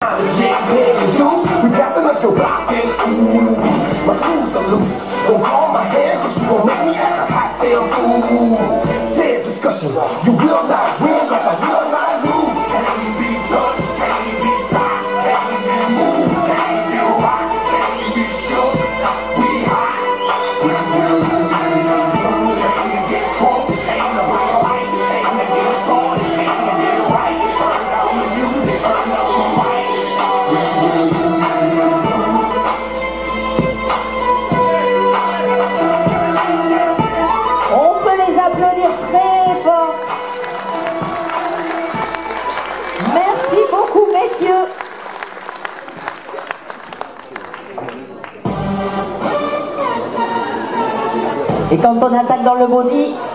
We blasting up your block and ooh, my screws are loose. Don't call my hand, cause you gon' make me act a hot damn fool. Dead discussion, you will not win, cause I will not lose. Can't be touched, can't be stopped, can't be moved, can't be rocked, can't be shook. We hot, we will lose. Came to get drunk, came to bring life, came to get started, came to get right. Turn down the music, turn up the mic. On peut les applaudir très fort. Merci beaucoup, messieurs. Et quand on attaque dans le body,